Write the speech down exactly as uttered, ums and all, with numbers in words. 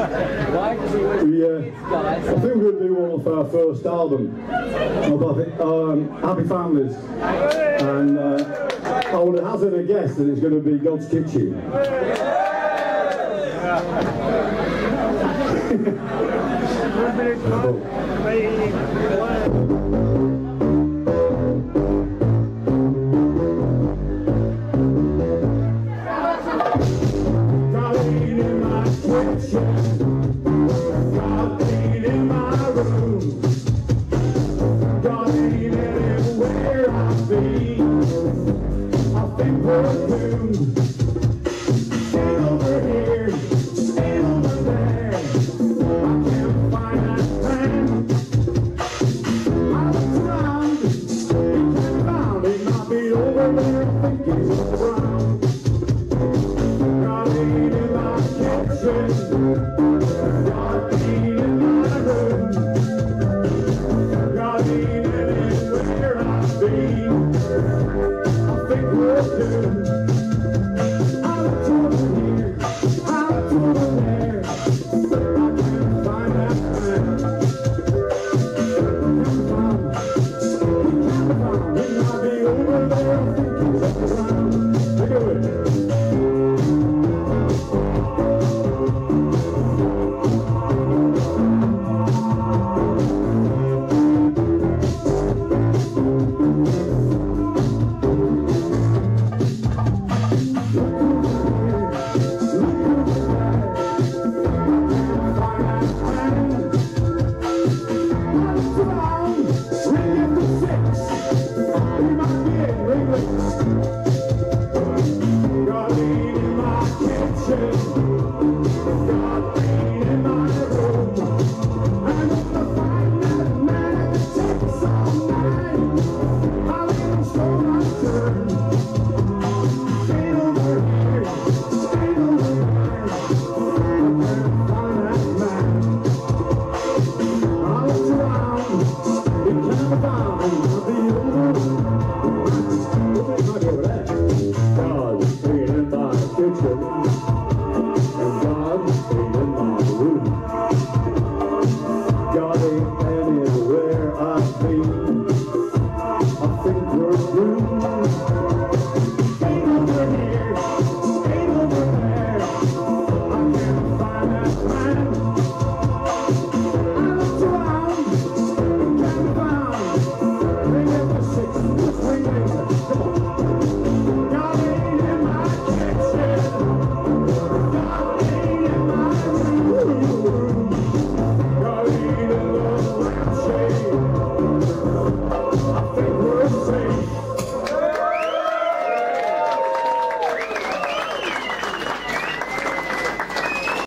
Why does he always Yeah, I think we're going to do one off our first album, um, Happy Families, and uh, I would hazard a guess that it's going to be God's Kitchen. God,